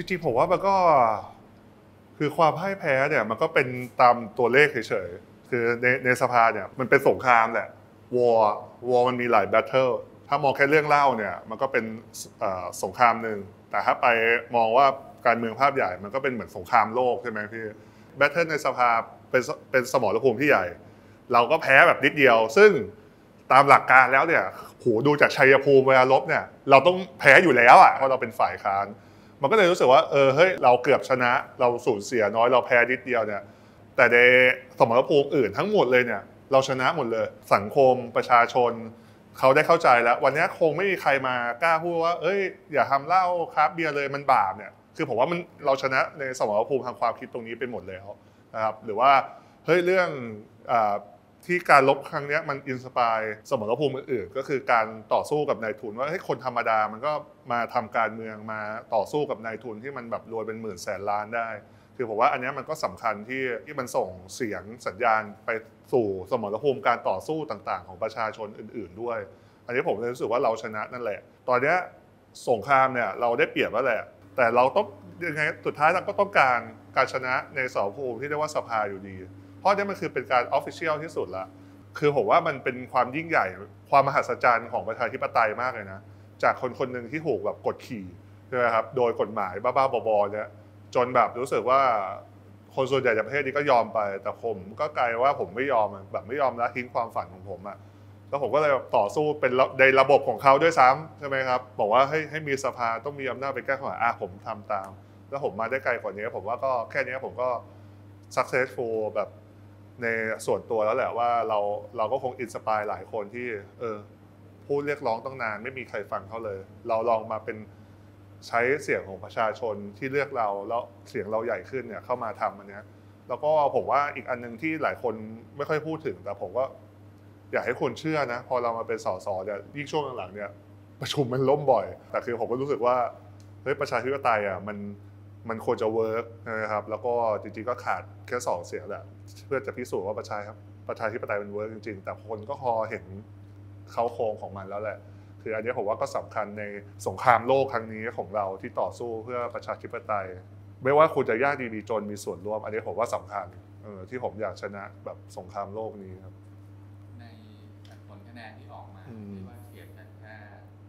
ริงๆผมว่ามันก็คือความพ่ายแพ้เนี่ยมันก็เป็นตามตัวเลขเฉยๆคือในสภาเนี่ยมันเป็นสงครามแหละวอร์มันมีหลายแบทเทิลถ้ามองแค่เรื่องเล่าเนี่ยมันก็เป็นสงครามหนึ่งแต่ถ้าไปมองว่าการเมืองภาพใหญ่มันก็เป็นเหมือนสงครามโลกใช่ไหมพี่แบทเทิลในสภาเป็นสมรภูมิที่ใหญ่เราก็แพ้แบบนิดเดียวซึ่งตามหลักการแล้วเนี่ยโหดูจากชัยภูมิเวลารบเนี่ยเราต้องแพ้อยู่แล้วอ่ะเพราะเราเป็นฝ่ายค้านมันก็เลยรู้สึกว่าเฮ้ยเราเกือบชนะเราสูญเสียน้อยเราแพ้นิดเดียวเนี่ยแต่ในสมรภูมิอื่นทั้งหมดเลยเนี่ยเราชนะหมดเลยสังคมประชาชนเขาได้เข้าใจแล้ววันนี้คงไม่มีใครมากล้าพูดว่าอย่าทำเหล้าคราฟต์เบียร์เลยมันบาปเนี่ยคือผมว่าเราชนะในสมรภูมิทางความคิดตรงนี้ไปหมดแล้วนะครับหรือว่าเรื่องที่การลบครั้งนี้มันอินสปายสมรภูมิอื่นๆก็คือการต่อสู้กับนายทุนว่าคนธรรมดามันก็มาทำการเมืองมาต่อสู้กับนายทุนที่มันแบบรวยเป็นหมื่นแสนล้านได้คือผมว่าอันนี้มันก็สำคัญที่มันส่งเสียงสัญญาณไปสู่สมรภูมิการต่อสู้ต่างๆของประชาชนอื่นๆด้วยอันนี้ผมเลยรู้สึกว่าเราชนะนั่นแหละตอนนี้สงครามเนี่ยเราได้เปรียบแล้วแหละแต่เราต้องยังไงสุดท้ายเราก็ต้องการชนะในสมรภูมิที่เรียกว่าสภาอยู่ดีเพราะนี่มันคือเป็นการออฟฟิเชียลที่สุดละคือผมว่ามันเป็นความยิ่งใหญ่ความมหัศจรรย์ของประชาธิปไตยมากเลยนะจากคนหนึ่งที่ถูกแบบกดขี่ใช่ไหมครับโดยกฎหมายบ้าๆบอๆเนี่ยจนแบบรู้สึกว่าคนส่วนใหญ่ในประเทศนี้ก็ยอมไปแต่ผมก็กลายว่าผมไม่ยอมแบบไม่ยอมละทิ้งความฝันของผมอะแล้วผมก็เลยต่อสู้เป็นในระบบของเขาด้วยซ้ำใช่ไหมครับบอกว่าให้มีสภาต้องมีอำนาจไปแก้ข้อหาผมทำตามแล้วผมมาได้ไกลกว่านี้ผมว่าก็แค่นี้ผมก็ successful แบบในส่วนตัวแล้วแหละว่าเราก็คงอินสปายหลายคนที่พูดเรียกร้องต้องนานไม่มีใครฟังเขาเลยเราลองมาเป็นใช้เสียงของประชาชนที่เลือกเราแล้วเสียงเราใหญ่ขึ้นเนี่ยเข้ามาทำอันนี้แล้วก็ผมว่าอีกอันนึงที่หลายคนไม่ค่อยพูดถึงแต่ผมก็อยากให้คนเชื่อนะพอเรามาเป็นสสเนี่ยยิ่งช่วงหลังๆเนี่ยประชุมมันล่มบ่อยแต่คือผมก็รู้สึกว่าประชาธิปไตยมันควรจะเวิร์กนะครับแล้วก็จริงๆก็ขาดแค่2เสียงแหละเพื่อจะพิสูจน์ว่าประชาธิปไตยมันเวิร์กจริงๆแต่คนก็พอเห็นเขาโครงของมันแล้วแหละคืออันนี้ผมว่าก็สำคัญในสงครามโลกครั้งนี้ของเราที่ต่อสู้เพื่อประชาธิปไตยไม่ว่าคุณจะยากดีมีจนมีส่วนร่วมอันนี้ผมว่าสำคัญที่ผมอยากชนะแบบสงครามโลกนี้ครับในผลคะแนนที่ออกมาที่ว่าเฉียดกันแค่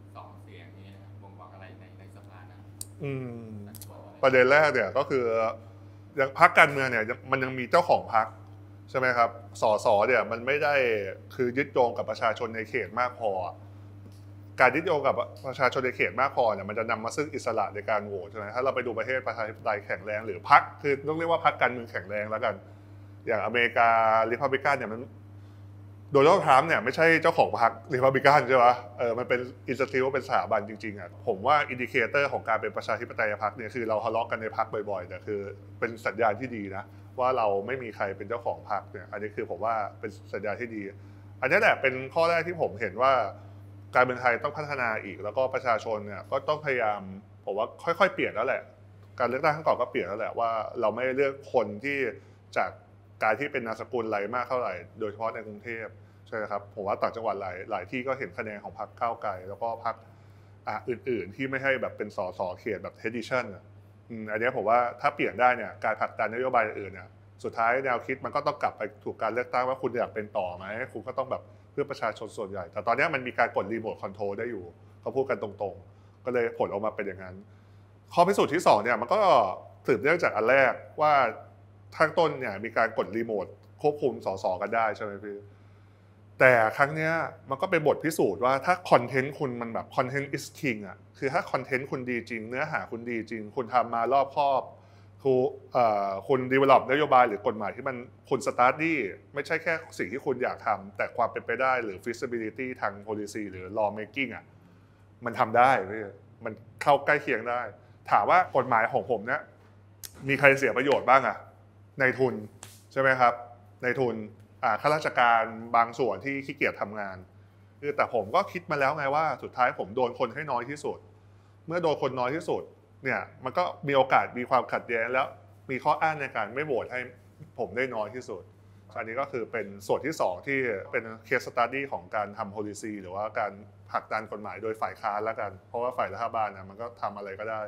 2 เสียงนี้นะครับบ่งบอกอะไรในสภานะประเด็นแรกเนี่ยก็คือพรรคการเมืองเนี่ยมันยังมีเจ้าของพรรคใช่ไหมครับสสเนี่ยมันไม่ได้คือยึดโยงกับประชาชนในเขตมากพอการยึดโยงกับประชาชนในเขตมากพอเนี่ยมันจะนำมาซึ่งอิสระในการโหวตใช่ไหมถ้าเราไปดูประเทศประชาธิปไตยแข็งแรงหรือพรรคคือต้องเรียกว่าพรรคการเมืองแข็งแรงแล้วกันอย่างอเมริการิพับลิกันเนี่ยมันโดนัลด์ทรัมป์เนี่ยไม่ใช่เจ้าของพรรคริพับลิกันใช่ไหมมันเป็นอินสติทิวเป็นสถาบันจริงๆอ่ะผมว่าอินดิเคเตอร์ของการเป็นประชาธิปไตยพรรคเนี่ยคือเราทะเลาะกันในพรรคบ่อยๆแต่คือเป็นสัญญาณที่ดีนะว่าเราไม่มีใครเป็นเจ้าของพรรคเนี่ยอันนี้คือผมว่าเป็นสัญญาณที่ดีอันนี้แหละเป็นข้อแรกที่ผมเห็นว่าการเมืองไทยต้องพัฒนาอีกแล้วก็ประชาชนเนี่ยก็ต้องพยายามผมว่าค่อยๆเปลี่ยนแล้วแหละการเลือกตั้งครั้งก่อนก็เปลี่ยนแล้วแหละว่าเราไม่เลือกคนที่จากการที่เป็นนามสกุลไรมากเท่าไหร่โดยเฉพาะในกรุงเทพใช่ครับผมว่าต่างจังหวัดหลายที่ก็เห็นคะแนนของพรรคก้าวไกลแล้วก็พรรคอื่นๆที่ไม่ให้แบบเป็นสสเขตแบบเฮดิชั่นอันนี้ผมว่าถ้าเปลี่ยนได้เนี่ยการผลักดันนโยบายอื่นเนี่ยสุดท้ายแนวคิดมันก็ต้องกลับไปถูกการเลือกตั้งว่าคุณอยากเป็นต่อไหมคุณก็ต้องแบบเพื่อประชาชนส่วนใหญ่แต่ตอนนี้มันมีการกดรีโมทคอนโทรลได้อยู่เขาพูดกันตรงๆก็เลยผลออกมาเป็นอย่างนั้นข้อพิสูจน์ที่2เนี่ยมันก็สืบเนื่องจากอันแรกว่าข้างต้นเนี่ยมีการกดรีโมทควบคุมสสกันได้ใช่ไหมพี่แต่ครั้งนี้มันก็เป็นบทพิสูจน์ว่าถ้าคอนเทนต์คุณมันแบบคอนเทนต์ is king อ่ะคือถ้าคอนเทนต์คุณดีจริงเนื้อหาคุณดีจริงคุณทำมารอบคอบคุณ develop นโยบายหรือกฎหมายที่มันคุณ study ไม่ใช่แค่สิ่งที่คุณอยากทำแต่ความเป็นไปได้หรือ feasibility ทาง policy หรือ law making อ่ะมันทำได้มันเข้าใกล้เคียงได้ถามว่ากฎหมายของผมเนี่ยมีใครเสียประโยชน์บ้างอ่ะนายทุนใช่ไหมครับนายทุนข้าราชการบางส่วนที่ขี้เกียจทำงานคือแต่ผมก็คิดมาแล้วไงว่าสุดท้ายผมโดนคนให้น้อยที่สุดเมื่อโดนคนน้อยที่สุดเนี่ยมันก็มีโอกาสมีความขัดแย้งแล้วมีข้ออ้างในการไม่โหวตให้ผมได้น้อยที่สุดอันนี้ก็คือเป็นส่วนที่2ที่เป็น case study ของการทำ policy หรือว่าการผลักดันกฎหมายโดยฝ่ายค้านแล้วกันเพราะว่าฝ่ายรัฐบาลนะมันก็ทำอะไรก็ได้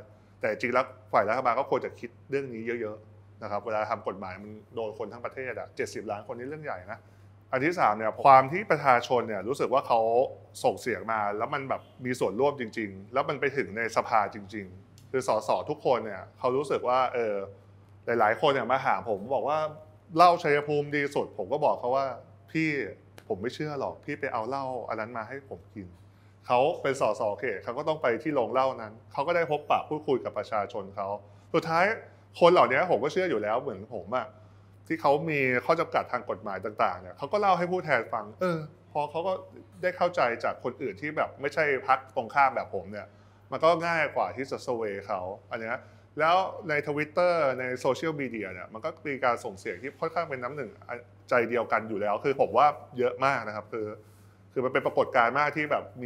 แต่จริงแล้วฝ่ายรัฐบาลก็ควรจะคิดเรื่องนี้เยอะๆนะครับเวลาทำกฎหมายมันโดนคนทั้งประเทศ70 ล้านคนนี้เรื่องใหญ่นะอันที่3เนี่ยความที่ประชาชนเนี่ยรู้สึกว่าเขาส่งเสียงมาแล้วมันแบบมีส่วนร่วมจริงๆแล้วมันไปถึงในสภาจริงๆคือสสทุกคนเนี่ยเขารู้สึกว่าหลายๆคนเนี่ยมาหาผมบอกว่าเหล้าชัยภูมิดีสุดผมก็บอกเขาว่าพี่ผมไม่เชื่อหรอกพี่ไปเอาเหล้าอันนั้นมาให้ผมกินเขาเป็นสสเขตเขาก็ต้องไปที่โรงเหล้านั้นเขาก็ได้พบปะพูดคุยกับประชาชนเขาสุดท้ายคนเหล่านี้ผมก็เชื่ออยู่แล้วเหมือนผมที่เขามีข้อจำกัดทางกฎหมายต่างๆเนี่ยเขาก็เล่าให้ผู้แทนฟังพอเขาก็ได้เข้าใจจากคนอื่นที่แบบไม่ใช่พรรคตรงข้ามแบบผมเนี่ยมันก็ง่ายกว่าที่จะสเวย์เขาอันนี้แล้วใน Twitter ในโซเชียลมีเดียเนี่ยมันก็มีการส่งเสียงที่ค่อนข้างเป็นน้ำหนึ่งใจเดียวกันอยู่แล้วคือผมว่าเยอะมากนะครับคือมันเป็นปรากฏการณ์มากที่แบบมี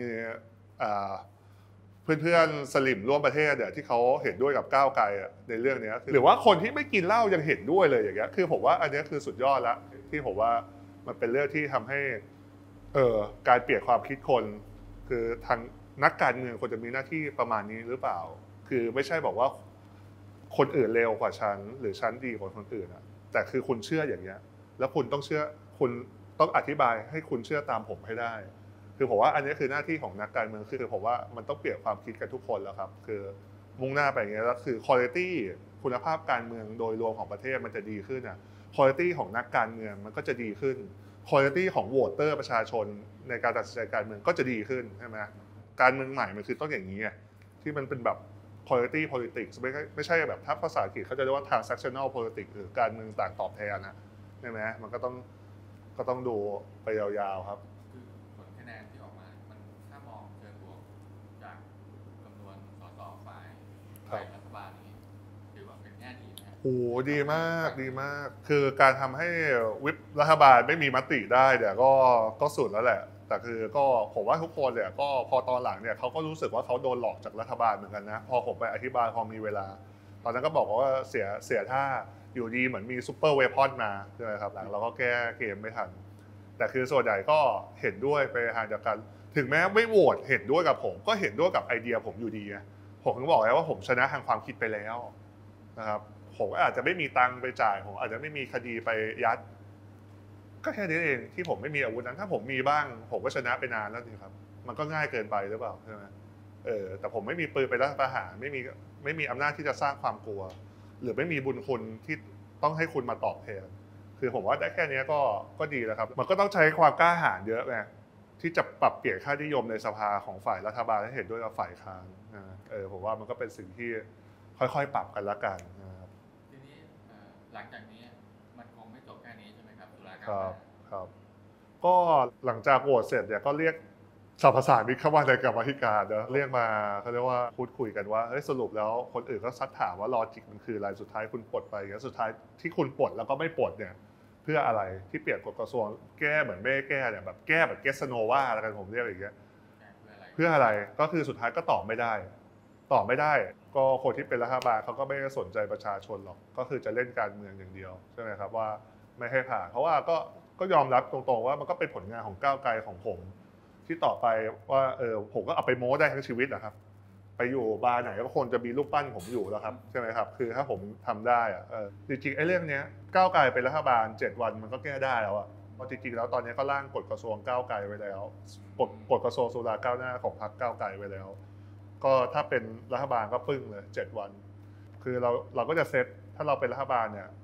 เพื่อนๆสลิมร่วมประเทศเนี่ยที่เขาเห็นด้วยกับก้าวไกลในเรื่องนี้หรือว่าคนที่ไม่กินเหล้ายังเห็นด้วยเลยอย่างเงี้ยคือผมว่าอันนี้คือสุดยอดแล้วที่ผมว่ามันเป็นเรื่องที่ทำให้การเปลี่ยนความคิดคนคือทางนักการเมืองควรจะมีหน้าที่ประมาณนี้หรือเปล่าคือไม่ใช่บอกว่าคนอื่นเลวกว่าฉันหรือฉันดีกว่าคนอื่นแต่คือคุณเชื่ออย่างเงี้ยแล้วคุณต้องเชื่อคุณต้องอธิบายให้คุณเชื่อตามผมให้ได้คือผมว่าอันนี้คือหน้าที่ของนักการเมืองคือผมว่ามันต้องเปลี่ยนความคิดกันทุกคนแล้วครับคือมุ่งหน้าไปอย่างเงี้ยแล้วคือคุณภาพคุณภาพการเมืองโดยรวมของประเทศมันจะดีขึ้นคุณภาพของนักการเมืองมันก็จะดีขึ้นคุณภาพของโหวตเตอร์ประชาชนในการตัดสินใจการเมืองก็จะดีขึ้นใช่ไหมการเมืองใหม่มันคือต้องอย่างนี้ที่มันเป็นแบบ quality politics ไม่ใช่แบบถ้าภาษาอังกฤษเขาจะเรียกว่า transactional politics หรือการเมืองต่างตอบแทนใช่ไหมมันก็ต้องดูไปยาวๆครับคือผลคะแนนที่ออกมามันถ้ามองเชิงบวกจากจำนวนสสฝ่ายรัฐบาลนี้ถือว่าเป็นแง่ดีนะโอ้ดีมากดีมากคือการทำให้วิปรัฐบาลไม่มีมติได้เนี่ยก็สุดแล้วแหละแต่คือก็ผมว่าทุกคนเนี่ยก็พอตอนหลังเนี่ยเขาก็รู้สึกว่าเขาโดนหลอกจากรัฐบาลเหมือนกันนะพอผมไปอธิบายพอมีเวลาตอนนั้นก็บอกว่าเสียท่าอยู่ดีเหมือนมีซูเปอร์เวพอนมาใช่ไหมครับหลังเราก็แก้เกมไม่ทันแต่คือส่วนใหญ่ก็เห็นด้วยไปทางเดียวกันถึงแม้ไม่โหวตเห็นด้วยกับผมก็เห็นด้วยกับไอเดียผมอยู่ดีผมถึงบอกแล้วว่าผมชนะทางความคิดไปแล้วนะครับผมอาจจะไม่มีตังค์ไปจ่ายผมอาจจะไม่มีคดีไปยัดก็แค่นี้เองที่ผมไม่มีอาวุธนั้นถ้าผมมีบ้างผมก็ชนะไปนานแล้วนี่ครับมันก็ง่ายเกินไปหรือเปล่าใช่ไหมแต่ผมไม่มีปืนไปรัฐประหารไม่มีอำนาจที่จะสร้างความกลัวหรือไม่มีบุญคุณที่ต้องให้คุณมาตอบแทนคือผมว่าได้แค่นี้ก็ดีแล้วครับมันก็ต้องใช้ความกล้าหาญเยอะไงที่จะปรับเปลี่ยนค่านิยมในสภาของฝ่ายรัฐบาลให้เห็นด้วยกับฝ่ายค้านผมว่ามันก็เป็นสิ่งที่ค่อยๆปรับกันละกันนะครับทีนี้หลังจากนี้มันคงไม่จบแค่นี้ใช่ไหมครับตุลาการครับก็หลังจากโหวตเสร็จเนี่ยก็เรียกสรรพสามิตเข้ามาในกรรมาธิการเรียกมาเขาเรียกว่าพูดคุยกันว่าสรุปแล้วคนอื่นก็ซักถามว่าลอจิกมันคืออะไรสุดท้ายคุณปลดไปสุดท้ายที่คุณปลดแล้วก็ไม่ปลดเนี่ยเพื่ออะไรที่เปลี่ยนกฎกระทรวงแก้เหมือนไม่แก้เนี่ยแบบแก้แบบเกสโนวาอะไรกันผมเรียกอย่างเงี้ยเพื่ออะไรก็คือสุดท้ายก็ตอบไม่ได้ก็คนที่เป็นรัฐบาลเขาก็ไม่สนใจประชาชนหรอกก็คือจะเล่นการเมืองอย่างเดียวใช่ไหมครับว่าไม่ให้ผ่านเพราะว่าก็ยอมรับตรงๆว่ามันก็เป็นผลงานของก้าวไกลของผมที่ต่อไปว่าผมก็เอาไปโม้ได้ทั้งชีวิตนะครับไปอยู่บาร์ไหนก็คนจะมีรูปปั้นผมอยู่แล้วครับใช่ไหมครับคือถ้าผมทำได้จริงๆไอ้เรื่องนี้ก้าวไกลเป็นรัฐบาล7 วันมันก็แก้ได้แล้วเพราะจริงๆแล้วตอนนี้ก็ร่างกฎกระทรวงก้าวไกลไว้แล้วกฎกระทรวงสุราก้าวหน้าของพรรคก้าวไกลไว้แล้วก็ถ้าเป็นรัฐบาลก็ปึ้งเลย7 วันคือเราก็จะเซตถ้าเราเป็นรัฐบาลเนี่ย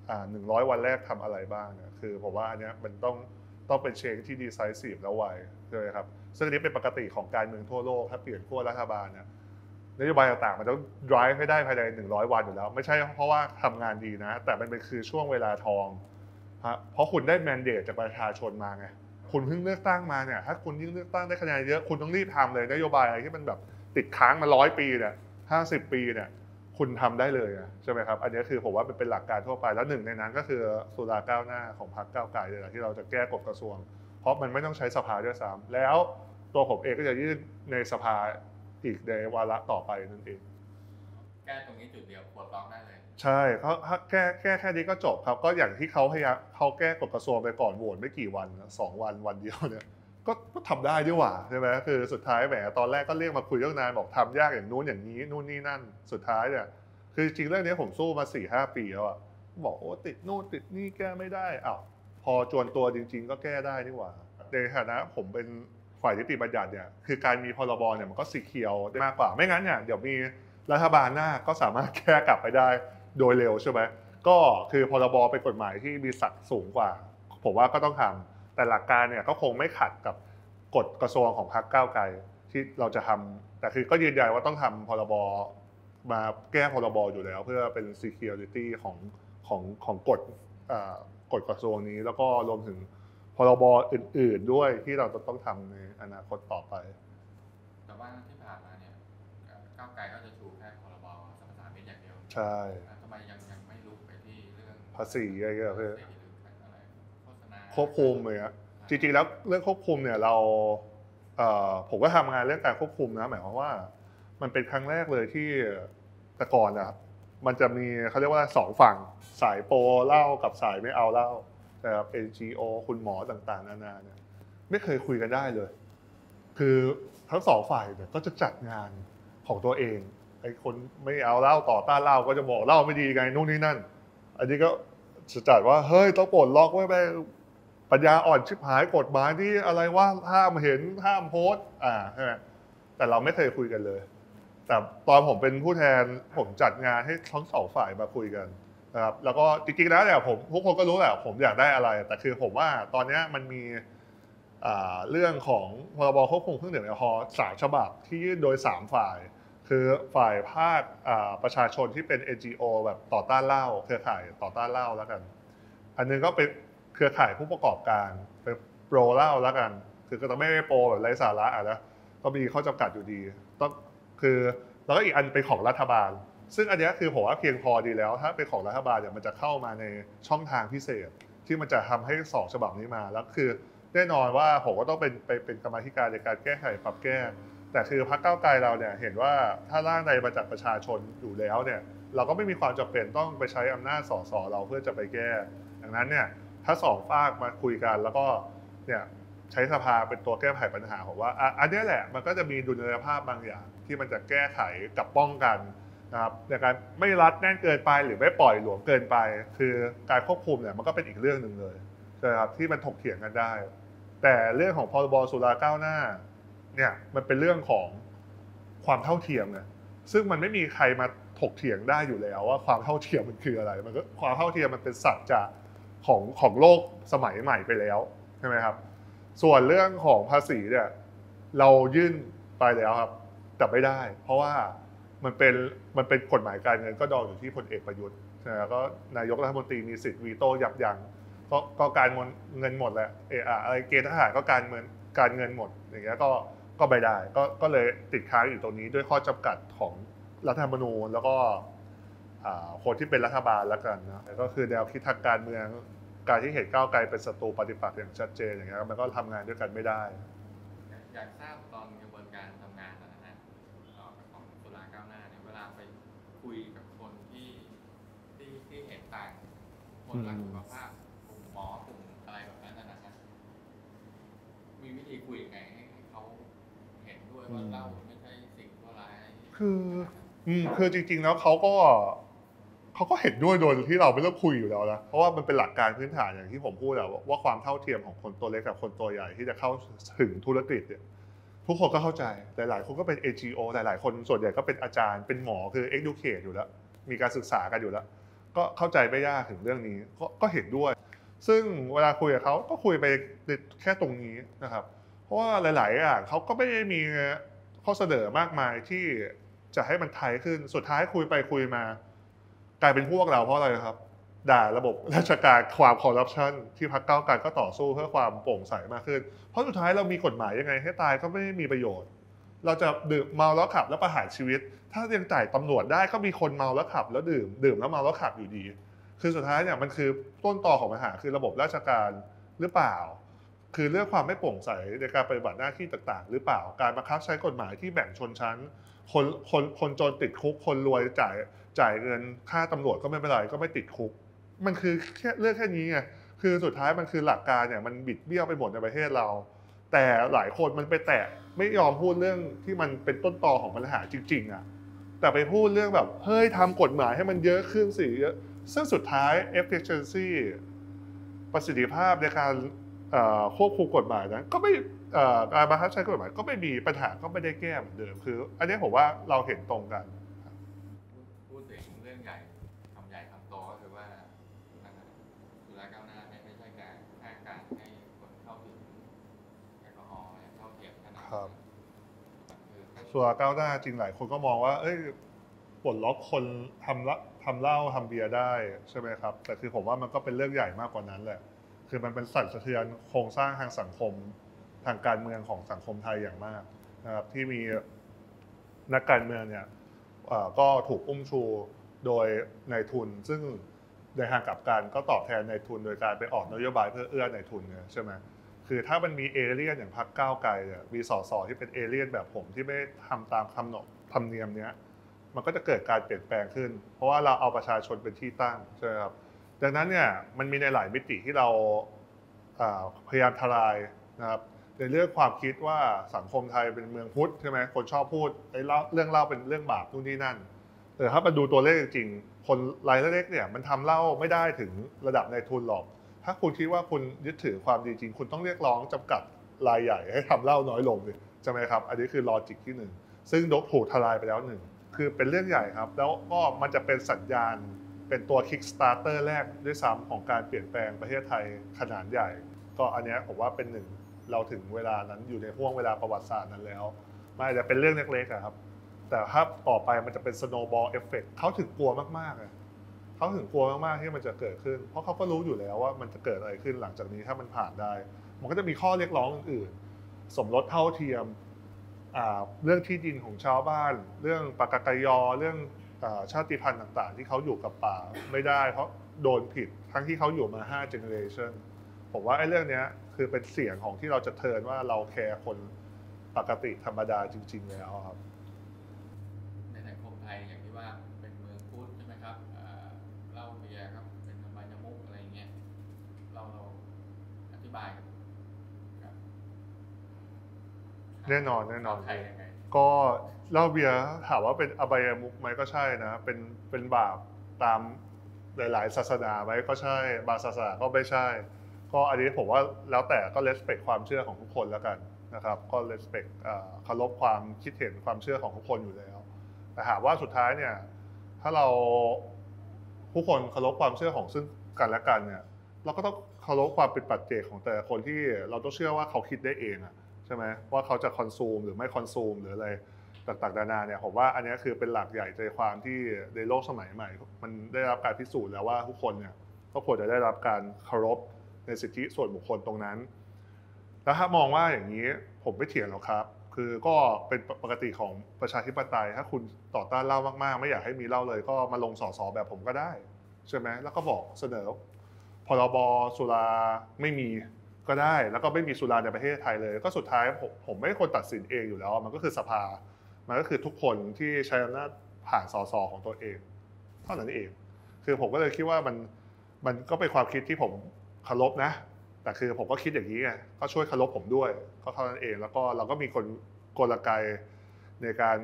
100 วันแรกทำอะไรบ้างเนี่ยคือผมว่าอันนี้มันต้องเป็นเชนที่ decisive แล้วไวใช่ไหมครับซึ่งอันนี้เป็นปกติของการเมืองทั่วโลกถ้าเปลี่ยนขั้วรัฐบาลเนี่ยนโยบายต่างๆมันต้อง drive ให้ได้ภายใน100 วันอยู่แล้วไม่ใช่เพราะว่าทำงานดีนะแต่มันเป็นคือช่วงเวลาทองเพราะคุณได้ mandate จากประชาชนมาไงคุณเพิ่งเลือกตั้งมาเนี่ยถ้าคุณยิ่งเลือกตั้งได้คะแนนเยอะคุณต้องรีบทำเลยนโยบายอะไรที่มันแบบติดค้างมา100 ปีเนี่ย50 ปีเนี่ยคุณทำได้เลยใช่ไหมครับอันนี้คือผมว่าเป็นหลักการทั่วไปแล้วหนึ่งในนั้นก็คือสุราก้าวหน้าของพรรคก้าวไกลเลยที่เราจะแก้กฎกระทรวงเพราะมันไม่ต้องใช้สภาด้วยซ้ำแล้วตัวผมเองก็จะยื่นในสภาอีกในวาระต่อไปนั่นเองแก้ตรงนี้จุดเดียวปลดล็อกได้เลยใช่เขาแก้แค่นี้ก็จบครับก็อย่างที่เขาพยายามเขาแก้กฎกระทรวงไปก่อนโหวตไม่กี่วัน2 วันวันเดียวเนี่ยก็ทำได้ด้วยว่ะใช่ไหมคือสุดท้ายแหมตอนแรกก็เรียกมาคุยเรื่องนานบอกทำยากอย่างนู้นอย่างนี้นู่นนี่นั่นสุดท้ายเนี่ยคือจริงเรื่องนี้ผมสู้มา 4-5 ปีแล้วอะบอกโอ้ติดนู่นติดนี่แก้ไม่ได้อ้าวพอจวนตัวจริงๆก็แก้ได้นี่หว่าในฐานะผมเป็นฝ่ายนิติบัญญัติเนี่ยคือการมีพรบเนี่ยมันก็สีเขียวได้มากกว่าไม่งั้นเนี่ยเดี๋ยวมีรัฐบาลหน้าก็สามารถแก้กลับไปได้โดยเร็วใช่ไหมก็คือพรบเป็นกฎหมายที่มีศักดิ์สูงกว่าผมว่าก็ต้องทำแต่หลักการเนี่ยก็คงไม่ขัดกับกฎกระทรวงของพรรคก้าวไกลที่เราจะทำแต่คือก็ยืนยันว่าต้องทำพรบมาแก้พรบอยู่แล้วเพื่อเป็น security ของกฎกระทรวงนี้แล้วก็รวมถึงพรบอื่นๆด้วยที่เราจะต้องทำในอนาคตต่อไปแต่ว่าที่ผ่านมาเนี่ยก้าวไกลก็จะชูแค่พรบสรรพสามิตอย่างเดียวใช่ทำไมยังไม่ลุกไปที่เรื่องภาษีอะไรเงี้ยเพื่อโฆษณาควบคุมเลยอะจริงๆแล้วเรื่องควบคุมเนี่ยผมก็ทำงานเรื่องการควบคุมนะหมายความว่ามันเป็นครั้งแรกเลยที่แต่ก่อนอะมันจะมีเขาเรียกว่า2ฝั่งสายโปรเหล้ากับสายไม่เอาเหล้าแต่ NGO คุณหมอต่างๆนานาเนี่ยไม่เคยคุยกันได้เลยคือทั้งสองฝ่ายเนี่ยก็จะจัดงานของตัวเองไอ้คนไม่เอาเหล้าต่อต้านเหล้าก็จะบอกเหล้าไม่ดีไงนู่นนี่นั่นอันนี้ก็จะจัดว่าเฮ้ยต้องปลดล็อกไว้ไปปัญญาอ่อนชิบหายกฎหมายที่อะไรว่าห้ามเห็นห้ามโพสต์ใช่ไหมแต่เราไม่เคยคุยกันเลยแต่ตอนผมเป็นผู้แทนผมจัดงานให้ทั้งสองฝ่ายมาคุยกันนะครับแล้วก็จริงๆแล้วเนี่ยผมทุกคนก็รู้แหละผมอยากได้อะไรแต่คือผมว่าตอนนี้มันมีเรื่องของพรบควบคุมเครื่องดื่มแอลกอฮอล์3 ฉบับที่ยื่นโดย3 ฝ่ายคือฝ่ายภาคประชาชนที่เป็น NGO แบบต่อต้านเหล้าเครือข่ายต่อต้านเหล้าแล้วกันอันนึงก็เป็นเครือข่ายผู้ประกอบการเป็นโปรเหล้าแล้วกันคือก็ต้องไม่โปรแบบไร้สาระนะก็มีข้อจำกัดอยู่ดีต้องคือแล้วก็อีกอันเป็นของรัฐบาลซึ่งอันนี้คือผมว่าเพียงพอดีแล้วถ้าเป็นของรัฐบาลเนี่ยมันจะเข้ามาในช่องทางพิเศษที่มันจะทำให้2 ฉบับนี้มาแล้วคือแน่นอนว่าผมก็ต้องเป็นกรรมาธิการในการแก้ไขปรับแก้แต่คือพรรคก้าวไกลเราเนี่ยเห็นว่าถ้าร่างใดมาจากประชาชนอยู่แล้วเนี่ยเราก็ไม่มีความจำเป็นต้องไปใช้อำนาจสสเราเพื่อจะไปแก้ดังนั้นเนี่ยถ้า2 ฝ่ายมาคุยกันแล้วก็เนี่ยใช้สภาเป็นตัวแก้ไขปัญหาผมว่าอันนี้แหละมันก็จะมีดุลยภาพบางอย่างที่มันจะแก้ไขกับป้องกันนะครับในการไม่รัดแน่นเกินไปหรือไม่ปล่อยหลวมเกินไปคือการควบคุมเนี่ยมันก็เป็นอีกเรื่องหนึ่งเลยนะครับที่มันถกเถียงกันได้แต่เรื่องของพรบสุราก้าวหน้าเนี่ยมันเป็นเรื่องของความเท่าเทียมไงซึ่งมันไม่มีใครมาถกเถียงได้อยู่แล้วว่าความเท่าเทียมมันคืออะไรมันก็ความเท่าเทียมมันเป็นสัจจะของโลกสมัยใหม่ไปแล้วใช่ไหมครับส่วนเรื่องของภาษีเนี่ยเรายื่นไปแล้วครับแต่ไม่ได้เพราะว่ามันเป็นกฎหมายการเงินก็ดองอยู่ที่พลเอกประยุทธ์แล้วก็นายกรัฐมนตรีมีสิทธิ์วีโต้ยับยั้งก็การเงินหมดแหละอะไรเกณฑ์ทหารก็การเงินหมดอย่างเงี้ยก็ไม่ได้ก็เลยติดค้างอยู่ตรงนี้ด้วยข้อจำกัดของรัฐธรรมนูญแล้วก็คนที่เป็นรัฐบาลแล้วกันนะก็คือแนวคิดทางการเมืองการที่เห็นก้าวไกลเป็นศัตรูปฏิปักษ์อย่างชัดเจนอย่างเงี้ยมันก็ทำงานด้วยกันไม่ได้อยากทราบตอนกระบวนการทำงานนะฮะของสุราก้าวหน้าเนี่ยเวลาไปคุยกับคนที่เห็นต่างคนรักสุขภาพกลุ่มหมอกลุ่มอะไรแบบนั้นนะฮะมีวิธีคุยยังไงให้เขาเห็นด้วยว่าเหล้าไม่ใช่สิ่งชั่วร้ายคือจริงๆแล้วเขาก็เห็นด้วยโดยที่เราไม่ต้องคุยอยู่แล้วนะเพราะว่ามันเป็นหลักการพื้นฐานอย่างที่ผมพูดแล้วว่าความเท่าเทียมของคนตัวเล็กกับคนตัวใหญ่ที่จะเข้าถึงธุรกิจเนี่ยทุกคนก็เข้าใจหลายๆคนก็เป็น NGO หลายๆคนส่วนใหญ่ก็เป็นอาจารย์เป็นหมอคือ educate อยู่แล้วมีการศึกษากันอยู่แล้วก็เข้าใจไม่ยากถึงเรื่องนี้ก็เห็นด้วยซึ่งเวลาคุยกับเขาก็คุยไปแค่ตรงนี้นะครับเพราะว่าหลายๆอย่างเขาก็ไม่ได้มีข้อเสนอมากมายที่จะให้มันไทยขึ้นสุดท้ายคุยไปคุยมากลายเป็นพวกเราเพราะอะไรครับด่าระบบราชการความคอร์รัปชันที่พรรคก้าวไกลก็ต่อสู้เพื่อความโปร่งใสมากขึ้นเพราะสุดท้ายเรามีกฎหมายยังไงให้ตายก็ไม่มีประโยชน์เราจะดื่มเมาแล้วขับแล้วประหารชีวิตถ้ายังจ่ายตำรวจได้ก็มีคนเมาแล้วขับแล้วดื่มแล้วเมาแล้วขับอยู่ดีคือสุดท้ายเนี่ยมันคือต้นตอของปัญหาคือระบบราชการหรือเปล่าคือเรื่องความไม่โปร่งใสในการปฏิบัติหน้าที่ต่างๆหรือเปล่าการบังคับใช้กฎหมายที่แบ่งชนชั้นคนจนติดคุกคนรวยจ่ายเงินค่าตำรวจก็ไม่เป็นไรก็ไม่ติดคุกมันคือแค่เรื่องแค่นี้ไงคือสุดท้ายมันคือหลักการเนี่ยมันบิดเบี้ยวไปหมดในประเทศเราแแต่หลายคนมันไปแตะไม่ยอมพูดเรื่องที่มันเป็นต้นตอของปัญหาจริงๆอ่ะแต่ไปพูดเรื่องแบบเฮ้ยทำกฎหมายให้มันเยอะขึ้นสิเยอะซึ่งสุดท้าย efficiency ประสิทธิภาพในการควบคุมกฎหมายนั้นก็ไม่การบังคับใช้กฎหมายก็ไม่มีปัญหาก็ไม่ได้แก้เหมือนเดิมคืออันนี้ผมว่าเราเห็นตรงกันพูดถึงเรื่องใหญ่คำใหญ่คำโตก็คือว่าสุราก้าวหน้าไม่ใช่การให้คนเข้าถึงแอลกอฮอล์เท่าเทียมขนาดนั้นสุราก้าวหน้าจริงหลายคนก็มองว่าปลดล็อกคนทำเหล้าทำเบียร์ได้ใช่ไหมครับแต่คือผมว่ามันก็เป็นเรื่องใหญ่มากกว่านั้นแหละคือมันเป็นสั่นสะเทือนโครงสร้างทางสังคมทางการเมืองของสังคมไทยอย่างมากนะครับที่มีนักการเมืองเนี่ยก็ถูกอุ้มชูโดยนายทุนซึ่งในทางกลับกันก็ตอบแทนนายทุนโดยการไปออกนโยบายเพื่อเอื้อนายทุนเนี่ยใช่ไหมคือถ้ามันมีเอเลี่ยนอย่างพรรคก้าวไกลเนี่ยมีสสที่เป็นเอเลี่ยนแบบผมที่ไม่ทำตามคำนบธรรมเนียมเนี้ยมันก็จะเกิดการเปลี่ยนแปลงขึ้นเพราะว่าเราเอาประชาชนเป็นที่ตั้งใช่ไหมครับดังนั้นเนี่ยมันมีในหลายมิติที่เราพยายามทลายนะครับในเรื่องความคิดว่าสังคมไทยเป็นเมืองพุทธใช่ไหมคนชอบพูดเรื่องเล่าเป็นเรื่องบาปนู่นนี่นั่นแต่ถ้ามาดูตัวเลขจริงๆคนรายเล็กเนี่ยมันทำเล่าไม่ได้ถึงระดับนายทุนหรอกถ้าคุณคิดว่าคุณยึดถือความดีจริงคุณต้องเรียกร้องจำกัดรายใหญ่ให้ทำเล่าน้อยลงเลยใช่ไหมครับอันนี้คือลอจิกที่1ซึ่งถูกทลายไปแล้ว1คือเป็นเรื่องใหญ่ครับแล้วก็มันจะเป็นสัญญาณเป็นตัว Kickstarter แรกด้วยซ้ำของการเปลี่ยนแปลงประเทศไทยขนาดใหญ่ก็อันนี้ผมว่าเป็นเราถึงเวลานั้นอยู่ในห่วงเวลาประวัติศาสตร์นั้นแล้วมันอาจจะเป็นเรื่องเล็กๆครับแต่ถ้าต่อไปมันจะเป็น snowball effect เขาถึงกลัวมากๆเขาถึงกลัวมากๆที่มันจะเกิดขึ้นเพราะเขาก็รู้อยู่แล้วว่ามันจะเกิดอะไรขึ้นหลังจากนี้ถ้ามันผ่านได้มันก็จะมีข้อเรียกร้องอื่นๆสมรสเท่าเทียมเรื่องที่ดินของชาวบ้านเรื่องปากกยเรื่องชาติพันธุ์ต่างๆที่เขาอยู่กับป่าไม่ได้เพราะโดนผิดทั้งที่เขาอยู่มา5 generation ผมว่าไอ้เรื่องนี้คือเป็นเสียงของที่เราจะเทิร์นว่าเราแคร์คนปกติธรรมดาจริงๆแล้วครับในสังคมไทยอย่างที่ว่าเป็นเมืองพุทธใช่ไหมครับเหล้าเบียร์ครับเป็นธรรมยมุกอะไรเงี้ยเราอธิบายครับแน่นอนก็เหล้าเบียร์ถามว่าเป็นอบายมุขไหมก็ใช่นะเป็นบาปตามหลายๆศาสนาไหมก็ใช่บางศาสนาก็ไม่ใช่ก็อันนี้ผมว่าแล้วแต่ก็ respect ความเชื่อของทุกคนแล้วกันนะครับก็ respect เคารพความคิดเห็นความเชื่อของทุกคนอยู่แล้วแต่ถามว่าสุดท้ายเนี่ยถ้าเราผู้คนเคารพความเชื่อของซึ่งกันและกันเนี่ยเราก็ต้องเคารพความเป็นปัจเจกของแต่ละคนที่เราต้องเชื่อว่าเขาคิดได้เองอะใช่ไหมว่าเขาจะคอนซูมหรือไม่คอนซูมหรืออะไรต่างๆนานาเนี่ยผมว่าอันนี้คือเป็นหลักใหญ่ใจความที่ในโลกสมัยใหม่มันได้รับการพิสูจน์แล้วว่าทุกคนเนี่ยก็ควรจะได้รับการเคารพในสิทธิส่วนบุคคลตรงนั้นแล้วถ้ามองว่าอย่างนี้ผมไม่เถียงหรอกครับคือก็เป็นปกติของประชาธิปไตยถ้าคุณต่อต้านเหล้ามากๆไม่อยากให้มีเหล้าเลยก็มาลงสสแบบผมก็ได้ใช่ไหมแล้วก็บอกเสนอพรบสุราไม่มีก็ได้แล้วก็ไม่มีสุราในประเทศไทยเลยก็สุดท้ายผมไม่ใช่คนตัดสินเองอยู่แล้วมันก็คือสภามันก็คือทุกคนที่ใช้อำนาจผ่านสสของตัวเองเท่านั้นเองคือผมก็เลยคิดว่ามันก็เป็นความคิดที่ผมเคารพนะแต่คือผมก็คิดอย่างนี้ไงก็ช่วยเคารพผมด้วยก็เท่านั้นเองแล้วก็เราก็มีกลไกในการ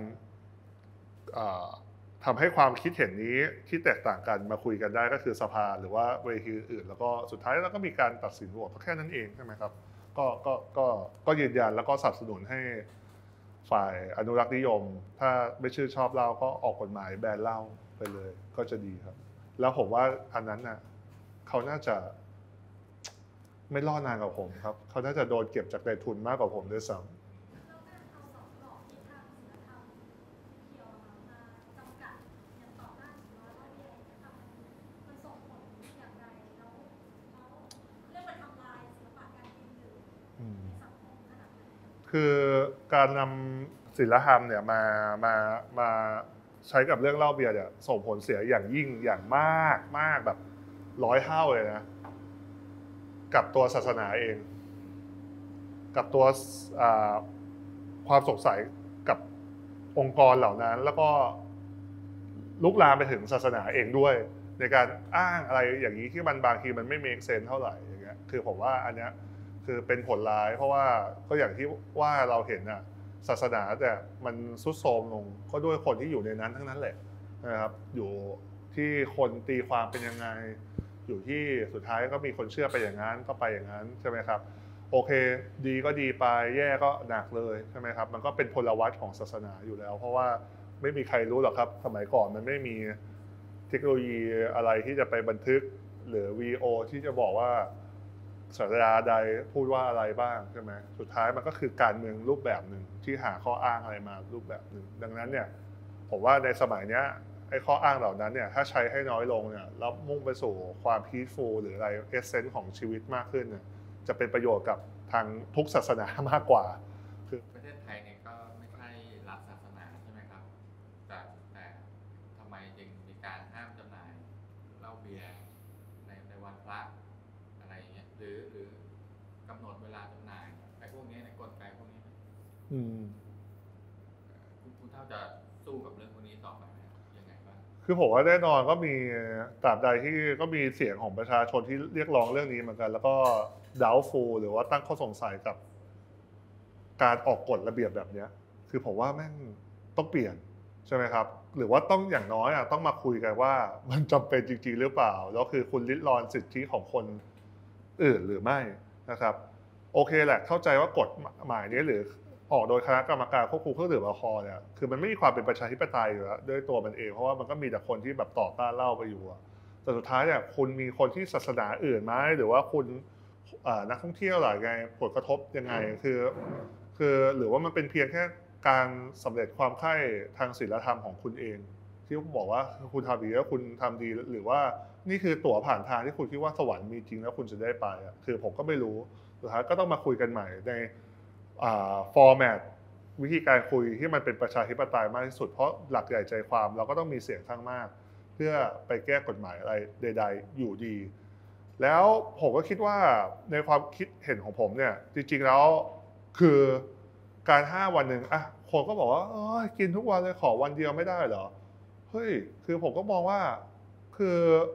ทำให้ความคิดเห็นนี้ที่แตกต่างกันมาคุยกันได้ก็คือสภาหรือว่าเวทีอื่นแล้วก็สุดท้ายเราก็มีการตัดสินโหวตแค่นั้นเองใช่ไหมครับก็ยืนยันแล้วก็สนับสนุนให้ฝ่ายอนุรักษ์นิยมถ้าไม่ชื่นชอบเหล้าก็ออกกฎหมายแบนเหล้าไปเลยก็จะดีครับแล้วผมว่าอันนั้นน่ะเขาน่าจะไม่รอดนานกว่าผมครับเขาน่าจะโดนเก็บจากนายทุนมากกว่าผมด้วยซ้ำคือการนำศีลธรรมเนี่ยมาใช้กับเรื่องเหล้าเบียร์เนี่ยส่งผลเสียอย่างยิ่งอย่างมากแบบ100 เท่าเลยนะกับตัวศาสนาเองกับตัวความสงสัยกับองค์กรเหล่านั้นแล้วก็ลุกลามไปถึงศาสนาเองด้วยในการอ้างอะไรอย่างนี้ที่มันบางทีมันไม่ make sense เท่าไหร่อย่างเงี้ยคือผมว่าอันเนี้ยคือเป็นผลร้ายเพราะว่าก็อย่างที่ว่าเราเห็นศาสนาแต่มันทรุดโทรมลงก็ด้วยคนที่อยู่ในนั้นทั้งนั้นแหละนะครับอยู่ที่คนตีความเป็นยังไงอยู่ที่สุดท้ายก็มีคนเชื่อไปอย่างนั้นก็ไปอย่างนั้นใช่ไหมครับโอเคดีก็ดีไปแย่ก็หนักเลยใช่ไหมครับมันก็เป็นพลวัตของศาสนาอยู่แล้วเพราะว่าไม่มีใครรู้หรอกครับสมัยก่อนมันไม่มีเทคโนโลยีอะไรที่จะไปบันทึกหรือวีดีโอที่จะบอกว่าศาสดาใดพูดว่าอะไรบ้างใช่ไหมสุดท้ายมันก็คือการเมืองรูปแบบหนึ่งที่หาข้ออ้างอะไรมารูปแบบหนึ่งดังนั้นเนี่ยผมว่าในสมัยนี้ไอ้ข้ออ้างเหล่านั้นเนี่ยถ้าใช้ให้น้อยลงเนี่ยแล้วมุ่งไปสู่ความ peaceful หรืออะไรเอเซนส์ของชีวิตมากขึ้นเนี่ยจะเป็นประโยชน์กับทางทุกศาสนามากกว่าคือประเทศไทยเนี่ยก็ไม่ใช่รัฐศาสนาใช่ไหมครับแต่ทำไมจึงมีการห้ามจำหน่ายเหล้าเบียร์ในวันพระอะไรอย่างเงี้ยหรือกำหนดเวลาจำหน่ายไอ้พวกนี้ในกลไกพวกนี้คุณเท่าจะสู้กับเรื่องพวกนี้ต่อไปไหมยังไงบ้างคือผมว่าแน่นอนก็มีตราบใดที่ก็มีเสียงของประชาชนที่เรียกร้องเรื่องนี้เหมือนกันแล้วก็doubtful หรือว่าตั้งข้อสงสัยกับการออกกฎระเบียบแบบนี้คือผมว่าแม่งต้องเปลี่ยนใช่ไหมครับหรือว่าต้องอย่างน้อยต้องมาคุยกันว่ามันจำเป็นจริงๆหรือเปล่าแล้วคือคุณริดรอนสิทธิของคนอื่นหรือไม่นะครับโอเคแหละเข้าใจว่ากฎหมายนี้หรือออกโดยคณะกรรมการควบคุมเครื่องดื่มแอลกอฮอล์เนี่ยคือมันไม่มีความเป็นประชาธิปไตยอยู่แล้วด้วยตัวมันเองเพราะว่ามันก็มีแต่คนที่แบบต่อต้านเหล้าไปอยู่แต่สุดท้ายเนี่ยคุณมีคนที่ศาสนาอื่นไหมหรือว่าคุณนักท่องเที่ยวหรือไงผลกระทบยังไงคือหรือว่ามันเป็นเพียงแค่การสำเร็จความใคร่ทางศีลธรรมของคุณเองที่บอกว่าคุณทำดีแล้วคุณทำดีหรือว่านี่คือตั๋วผ่านทางที่คุณคิดว่าสวรรค์มีจริงแล้วคุณจะได้ไปคือผมก็ไม่รู้สุดท้ายก็ต้องมาคุยกันใหม่ในฟอร์แมตวิธีการคุยที่มันเป็นประชาธิปไตยมากที่สุดเพราะหลักใหญ่ใจความเราก็ต้องมีเสียงข้างมากเพื่อไปแก้กฎหมายอะไรใดๆอยู่ดีแล้วผมก็คิดว่าในความคิดเห็นของผมเนี่ยจริงๆแล้วคือการ5วันหนึ่งคนก็บอกว่ากินทุกวันเลยขอวันเดียวไม่ได้เหรอเฮ้ยคือผมก็มองว่าคือ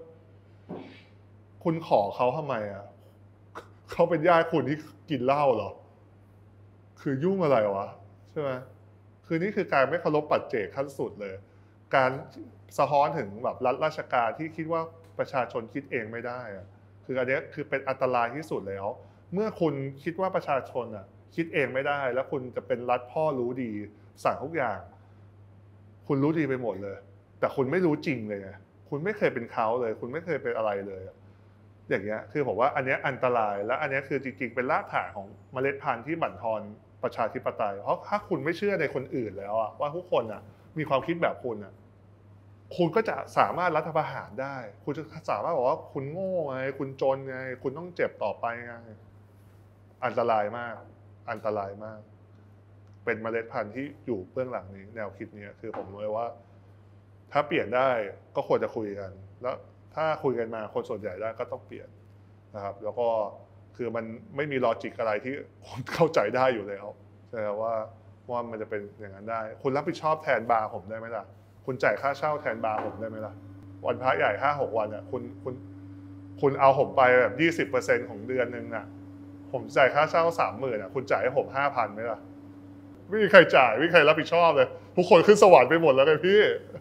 คุณขอเขาทำไมเขาเป็นญาติคุณที่กินเหล้าเหรอคือยุ่งอะไรวะใช่ไหมคือนี่คือการไม่เคารพปัจเจกขั้นสุดเลยการสะท้อนถึงแบบรัฐราชการที่คิดว่าประชาชนคิดเองไม่ได้คืออันนี้คือเป็นอันตรายที่สุดแล้วเมื่อคุณคิดว่าประชาชนคิดเองไม่ได้แล้วคุณจะเป็นรัฐพ่อรู้ดีสั่งทุกอย่างคุณรู้ดีไปหมดเลยแต่คุณไม่รู้จริงเลยคุณไม่เคยเป็นเขาเลยคุณไม่เคยเป็นอะไรเลยอย่างเงี้ยคือผมว่าอันนี้อันตรายและอันนี้คือจริงๆเป็นรากฐานของเมล็ดพันธุ์ที่บั่นทอนประชาธิปไตยเพราะถ้าคุณไม่เชื่อในคนอื่นแล้วว่าทุกคนมีความคิดแบบคุณคุณก็จะสามารถรัฐประหารได้คุณจะสามารถบอกว่าคุณโง่ไงคุณจนไงคุณต้องเจ็บต่อไปไงอันตรายมากอันตรายมากเป็นเมล็ดพันธุ์ที่อยู่เบื้องหลังนี้แนวคิดนี้คือผมเลยว่าถ้าเปลี่ยนได้ก็ควรจะคุยกันแล้วถ้าคุยกันมาคนส่วนใหญ่ได้ก็ต้องเปลี่ยนนะครับแล้วก็คือมันไม่มีลอจิกอะไรที่คนเข้าใจได้อยู่แล้วใช่ไหมว่ามันจะเป็นอย่างนั้นได้คุณรับผิดชอบแทนบาร์ผมได้ไหมล่ะคุณจ่ายค่าเช่าแทนบาร์ผมได้ไหมล่ะวันพระใหญ่ 5-6 วันคุณเอาผมไปแบบ 20% ของเดือนนึงผมจ่ายค่าเช่า 30,000 คุณจ่ายให้ผม 5,000 ไหมล่ะไม่มีใครจ่ายไม่มีใครรับผิดชอบเลยทุกคนขึ้นสวรรค์ไปหมดแล้วไงพี่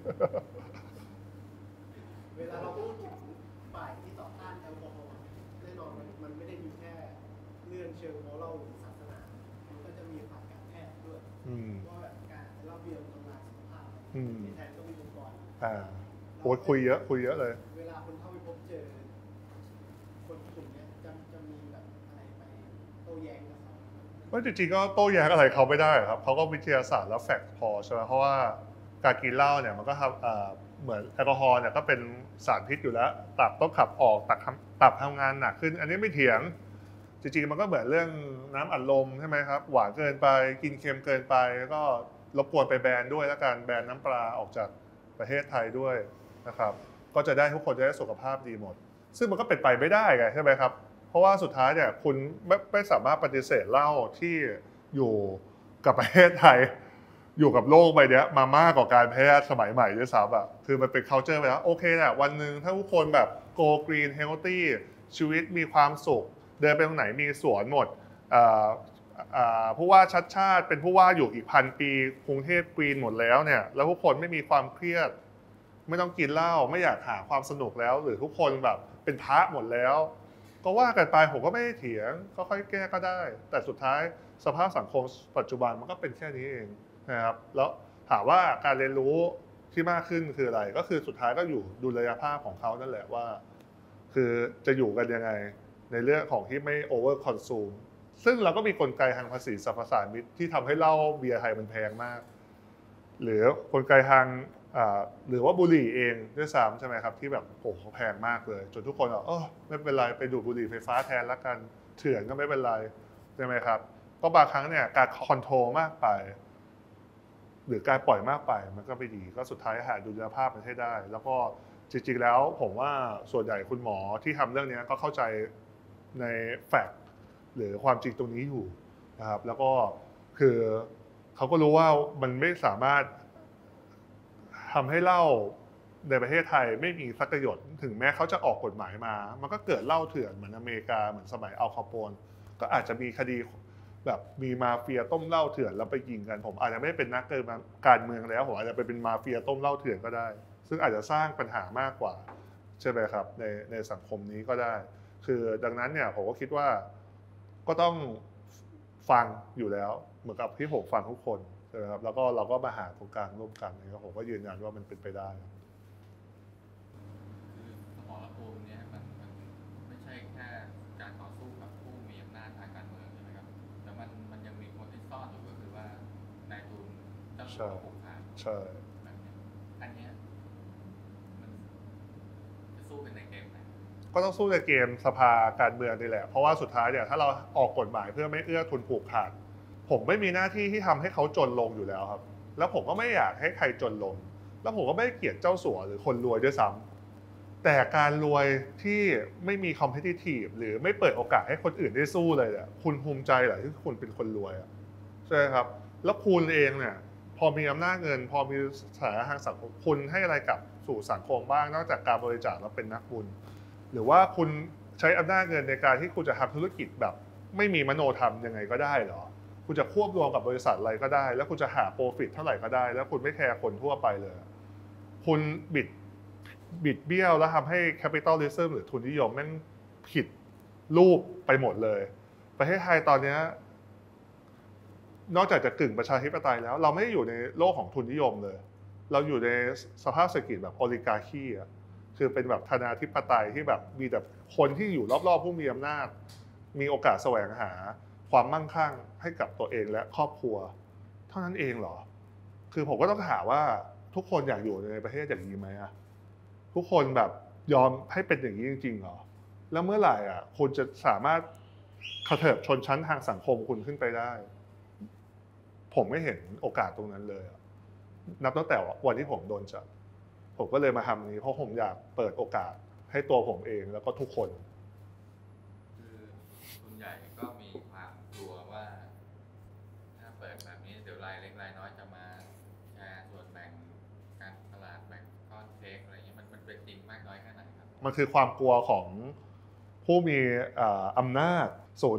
เวลาเราพูดถึงฝ่ายที่ต่อต้านแอลกอฮอล์แน่นอนมันไม่ได้มีแค่เรื่องเชิงโมรัลหรือศาสนามันก็จะมีฝ่ายการแพทย์ด้วยว่าแบบการเล่าเบียร์ทำลายสุขภาพในไทยก็มีองค์กรโอ้ยคุยเยอะเลยเวลาคนเข้าไปพบเจอคนกลุ่มนี้จะมีแบบอะไรไปโต้แย้งกับเขาจริงๆก็โต้แย้งอะไรเขาไม่ได้ครับเขาก็วิทยาศาสตร์แล้วแฟกต์พอใช่ไหมเพราะว่าการกินเหล้าเนี่ยมันก็ทำเหมือนแอลกอฮอล์เนี่ยก็เป็นสารพิษอยู่แล้วตับต้องขับออกตับทำงานหนักขึ้นอันนี้ไม่เถียงจริงๆมันก็เหมือนเรื่องน้ำอัดลมใช่ไหมครับหวานเกินไปกินเค็มเกินไปก็รบกวนไปแบนด้วยแล้วกันแบนน้ำปลาออกจากประเทศไทยด้วยนะครับก็จะได้ทุกคนจะได้สุขภาพดีหมดซึ่งมันก็เป็นไปไม่ได้ไงใช่ไหมครับเพราะว่าสุดท้ายเนี่ยคุณไม่สามารถปฏิเสธเหล้าที่อยู่กับประเทศไทยอยู่กับโลกใบนี้มามากกว่าการแพทย์สมัยใหม่ด้วยซ้ำคือมันเป็น culture ไปแล้วโอเคแหละวันหนึ่งถ้าทุกคนแบบ go green healthy ชีวิตมีความสุขเดินไปตรงไหนมีสวนหมดผู้ว่าชัดชาติเป็นผู้ว่าอยู่อีก1,000 ปีกรุงเทพกรีนหมดแล้วเนี่ยแล้วทุกคนไม่มีความเครียดไม่ต้องกินเหล้าไม่อยากหาความสนุกแล้วหรือทุกคนแบบเป็นพระหมดแล้วก็ว่ากันไปผมก็ไม่ได้เถียงก็ค่อยแก้ก็ได้แต่สุดท้ายสภาพสังคมปัจจุบันมันก็เป็นแค่นี้เองนะครับแล้วถามว่าการเรียนรู้ที่มากขึ้นคืออะไรก็คือสุดท้ายก็อยู่ดุลยภาพของเขานั่นแหละว่าคือจะอยู่กันยังไงในเรื่องของที่ไม่โอเวอร์คอนซูมซึ่งเราก็มีกลไกทางภาษีสรรพสามิตที่ทำให้เหล้าเบียร์ไทยมันแพงมากหรือกลไกทางหรือว่าบุหรี่เองด้วยซ้ำใช่ไหมครับที่แบบโอ้โหแพงมากเลยจนทุกคนบอกไม่เป็นไรไปดูดบุหรี่ไฟฟ้าแทนละกันเถื่อนก็ไม่เป็นไรใช่ไหมครับก็บางครั้งเนี่ยการคอนโทรลมากไปหรือการปล่อยมากไปมันก็ไม่ดีก็สุดท้ายหาดุลยภาพมันให้ได้แล้วก็จริงๆแล้วผมว่าส่วนใหญ่คุณหมอที่ทำเรื่องนี้ก็เข้าใจในแฟกต์หรือความจริงตรงนี้อยู่นะครับแล้วก็คือเขาก็รู้ว่ามันไม่สามารถทำให้เหล้าในประเทศไทยไม่มีสักประโยชน์ถึงแม้เขาจะออกกฎหมายมามันก็เกิดเหล้าเถื่อนเหมือนอเมริกาเหมือนสมัยอัลคาโปนก็อาจจะมีคดีแบบมีมาเฟียต้มเหล้าเถื่อนแล้วไปยิงกันผมอาจจะไม่เป็นนักการเมืองแล้วผมอาจจะไปเป็นมาเฟียต้มเหล้าเถื่อนก็ได้ซึ่งอาจจะสร้างปัญหามากกว่าใช่ไหมครับในสังคมนี้ก็ได้คือดังนั้นเนี่ยผมก็คิดว่าก็ต้องฟังอยู่แล้วเหมือนกับที่ผมฟังทุกคนใช่ไหมครับแล้วก็เราก็มาหาตรงกลางร่วมกันนะครับผมก็ยืนยันว่ามันเป็นไปได้คือสมรภูมิเนี่ยมันไม่ใช่แค่การต่อสู้กับผู้มีอำนาจทางการเมืองใช่ไหมครับแต่มันยังมีคนที่ซ่อนอยู่ก็คือว่านายทุนเจ้าสัวผูกขาดใช่แบบนี้อันเนี้ยมันจะสู้กันในเกมไหนก็ต้องสู้ในเกมสภาการเมืองนี่แหละเพราะว่าสุดท้ายเนี่ยถ้าเราออกกฎหมายเพื่อไม่เอื้อทุนผูกขาดผมไม่มีหน้าที่ที่ทำให้เขาจนลงอยู่แล้วครับแล้วผมก็ไม่อยากให้ใครจนลงแล้วผมก็ไม่เกลียดเจ้าสัวหรือคนรวยด้วยซ้ำแต่การรวยที่ไม่มี competitive หรือไม่เปิดโอกาสให้คนอื่นได้สู้เลยเนี่ยคุณภูมิใจเหรอที่คุณเป็นคนรวยอ่ะใช่ครับแล้วคุณเองเนี่ยพอมีอำนาจเงินพอมีสถานะทางสังคมคุณให้อะไรกับสู่สังคมบ้างนอกจากการบริจาคแล้วเป็นนักบุญหรือว่าคุณใช้อำนาจเงินในการที่คุณจะทำธุรกิจแบบไม่มีมโนธรรมยังไงก็ได้เหรอคุณจะควบรวมกับบริษัทอะไรก็ได้แล้วคุณจะหาโปรฟิตเท่าไหร่ก็ได้แล้วคุณไม่แคร์คนทั่วไปเลยคุณบิดเบี้ยวแล้วทำให้แคปิตอลิซึมหรือทุนนิยมแม่งผิดรูปไปหมดเลยประเทศไทยตอนนี้นอกจากจะกึ่งประชาธิปไตยแล้วเราไม่ได้อยู่ในโลกของทุนนิยมเลยเราอยู่ในสภาพเศรษฐกิจแบบโอลิการคีคือเป็นแบบธนาธิปไตยที่แบบมีแต่คนที่อยู่รอบๆผู้มีอำนาจมีโอกาสแสวงหาความมั่งคั่งให้กับตัวเองและครอบครัวเท่านั้นเองเหรอคือผมก็ต้องถามว่าทุกคนอยากอยู่ในประเทศอย่างนี้ไหมอะทุกคนแบบยอมให้เป็นอย่างนี้จริงๆเหรอแล้วเมื่อไหร่อ่ะคุณจะสามารถกระเถิบชนชั้นทางสังคมคุณขึ้นไปได้ผมไม่เห็นโอกาสตรงนั้นเลยนับตั้งแต่วันที่ผมโดนจับผมก็เลยมาทำนี้เพราะผมอยากเปิดโอกาสให้ตัวผมเองแล้วก็ทุกคนคือทุนใหญ่ก็มีความกลัวว่าถ้าเปิดแบบนี้เดี๋ยวรายเล็กรายน้อยจะมาแชร์ส่วนแบ่งการตลาดแบ่งก้อนเค้กอะไรอย่างนี้มันเป็นจริงมากน้อยแค่ไหนครับมันคือความกลัวของผู้มีอำนาจ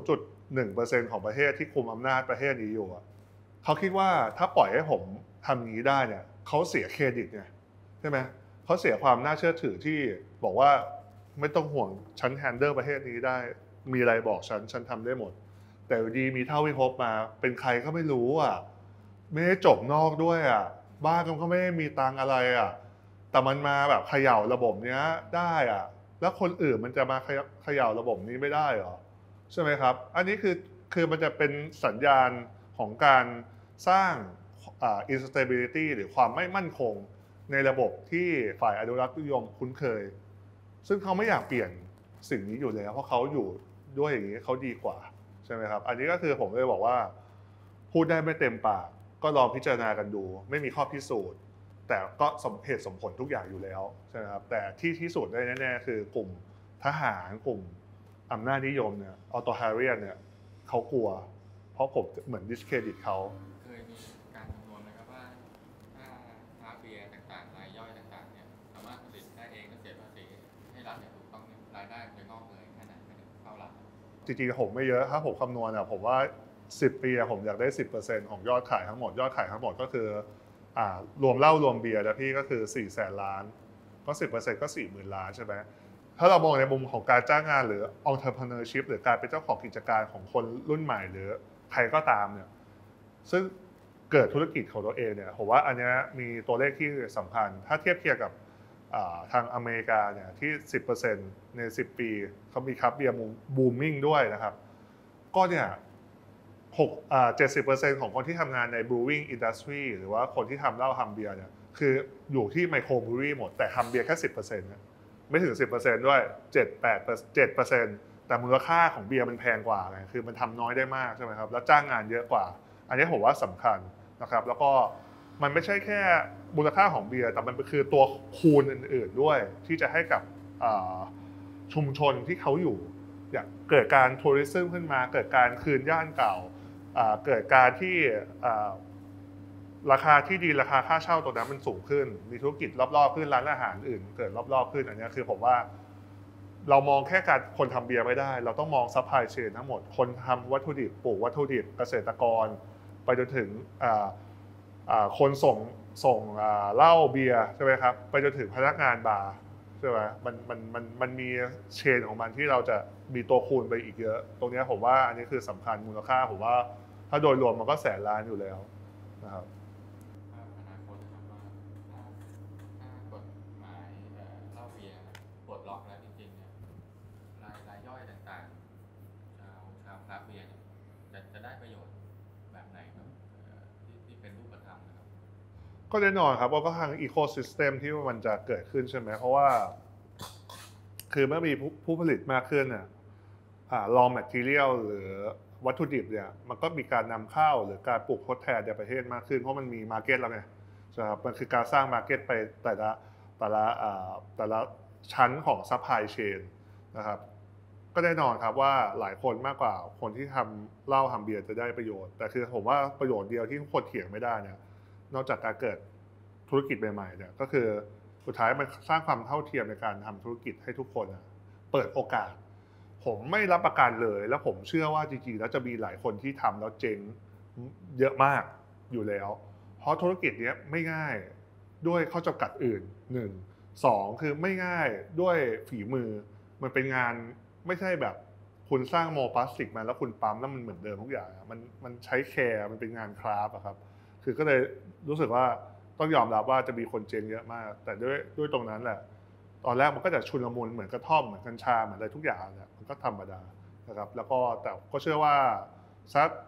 0.1% ของประเทศที่คุมอำนาจประเทศนี้อยู่เขาคิดว่าถ้าปล่อยให้ผมทำอย่างนี้ได้เนี่ยเขาเสียเครดิตไงใช่ไหมเขาเสียความน่าเชื่อถือที่บอกว่าไม่ต้องห่วงฉันแฮนเดิลประเทศนี้ได้มีอะไรบอกฉันทำได้หมดแต่ดีมีเท่าวิภพมาเป็นใครก็ไม่รู้ไม่ได้จบนอกด้วยบ้านก็ไม่ได้มีตังอะไรแต่มันมาแบบเขย่าระบบเนี้ยได้แล้วคนอื่นมันจะมาเขย่าระบบนี้ไม่ได้หรอใช่ไหมครับอันนี้คือมันจะเป็นสัญญาณของการสร้างinstability หรือความไม่มั่นคงในระบบที่ฝ่ายอนุรักษ์นิยมคุ้นเคยซึ่งเขาไม่อยากเปลี่ยนสิ่งนี้อยู่แล้วเพราะเขาอยู่ด้วยอย่างนี้เขาดีกว่าใช่ไหมครับอันนี้ก็คือผมเลยบอกว่าพูดได้ไม่เต็มปากก็ลองพิจารณากันดูไม่มีข้อพิสูจน์แต่ก็สมเหตุสมผลทุกอย่างอยู่แล้วใช่ไหมครับแต่ที่พิสูจน์ได้แน่ๆคือกลุ่มทหารกลุ่มอำนาจนิยมเนี่ยออโตไทเรียนเนี่ยเขากลัวเพราะผมเหมือนดิสเครดิตเขาเคยมีการคำนวณนะครับว่าถ้าค้าเบียร์ต่างๆรายย่อยต่างๆเนี่ยสามารถผลิตได้เองและเสียภาษีให้รัฐอย่างถูกต้องรายได้จะงอกเงยแค่ไหนไม่ถึงเท่าไหร่จริงๆผมไม่เยอะถ้าผมคำนวณอะผมว่า10 ปีผมอยากได้ 10% ของยอดขายทั้งหมดยอดขายทั้งหมดก็คือรวมเหล้ารวมเบียร์นะพี่ก็คือ400,000 ล้านก็ 10% ก็40,000 ล้านใช่ไหมถ้าเรามองในมุมของการจ้างงานหรือ entrepreneurship หรือการเป็นเจ้าของกิจการของคนรุ่นใหม่หรือใครก็ตามเนี่ยซึ่งเกิดธุรกิจของตัวเองเนี่ยผมว่าอันนี้มีตัวเลขที่สำคัญถ้าเทียบเคียงกับทางอเมริกาเนี่ยที่ 10% ใน 10 ปีเขามีครับเบียร์บูมมิ่งด้วยนะครับก็เนี่ย70% ของคนที่ทำงานใน brewing industry หรือว่าคนที่ทำเหล้าทำเบียร์เนี่ยคืออยู่ที่ไมโครบรูวี่หมดแต่ทำเบียร์แค่ 10% นะไม่ถึง 10% ด้วย 7% แต่มูลค่าของเบียร์มันแพงกว่าไงคือมันทำน้อยได้มากใช่ไหมครับแล้วจ้างงานเยอะกว่าอันนี้ผมว่าสำคัญนะครับแล้วก็มันไม่ใช่แค่มูลค่าของเบียร์แต่มันคือตัวคูณอื่นๆด้วยที่จะให้กับชุมชนที่เขาอยู่อย่างเกิดการทัวริซึมขึ้นมาเกิดการคืนย่านเก่าเกิดการที่ราคาที่ดีราคาค่าเช่าตรงนั้นมันสูงขึ้นมีธุรกิจรอบๆขึ้นร้านอาหารอื่นเกิดรอบๆขึ้นอันนี้คือผมว่าเรามองแค่การคนทำเบียร์ไม่ได้เราต้องมองซัพพลายเชนทั้งหมดคนทำวัตถุดิบปลูกวัตถุดิบเกษตรกรไปจนถึงคนส่งเหล้าเบียร์ใช่ไหมครับไปจนถึงพนักงานบาร์ใช่ไหมมันมีเชนของมันที่เราจะมีตัวคูณไปอีกเยอะตรงนี้ผมว่าอันนี้คือสำคัญมูลค่าผมว่าถ้าโดยรวมมันก็แสนล้านอยู่แล้วนะครับอนาคตนะครับว่าถ้ากฎหมายเหล้าเบียร์ปลดล็อกแล้วจริงๆเนี่ยรายย่อยต่างๆชาวคราฟต์เบียร์เนี่ยจะได้ประโยชน์แบบไหนครับที่เป็นรูปธรรมนะครับก็แน่นอนครับว่าก็ทางอีโคซิสเต็มที่มันจะเกิดขึ้นใช่ไหมเพราะว่าคือเมื่อมีผู้ผลิตมากขึ้นน่ะraw material หรือวัตถุดิบเนี่ยมันก็มีการนำเข้าหรือการปลูกทดแทนในประเทศมากขึ้นเพราะมันมีมาร์เก็ตแล้วไงใช่ครับมันคือการสร้างมาร์เก็ตไปแต่ละชั้นของซัพพลายเชนนะครับก็แน่นอนครับว่าหลายคนมากกว่าคนที่ทำเหล้าทำเบียร์จะได้ประโยชน์แต่คือผมว่าประโยชน์เดียวที่ทุกคนเถียงไม่ได้เนี่ยนอกจากการเกิดธุรกิจใหม่ๆเนี่ยก็คือสุดท้ายมันสร้างความเท่าเทียมในการทำธุรกิจให้ทุกคนเปิดโอกาสผมไม่รับประกันเลยแล้วผมเชื่อว่าจริงๆแล้วจะมีหลายคนที่ทำแล้วเจ๊งเยอะมากอยู่แล้วเพราะธุรกิจนี้ไม่ง่ายด้วยข้อจำกัดอื่น1 2คือไม่ง่ายด้วยฝีมือมันเป็นงานไม่ใช่แบบคุณสร้างโมพลาสติกมาแล้วคุณปั๊มแล้วมันเหมือนเดิมทุกอย่างมันใช้แคร์มันเป็นงานคราฟต์ครับคือก็เลยรู้สึกว่าต้องยอมรับว่าจะมีคนเจ๊งเยอะมากแต่ด้วยตรงนั้นแหละตอนแรกมันก็จะชุลมุนเหมือนกระท่อมเหมือนกัญชาเหมือนอะไรทุกอย่างเนี่ยมันก็ธรรมดานะครับแล้วก็แต่ก็เชื่อว่าสัก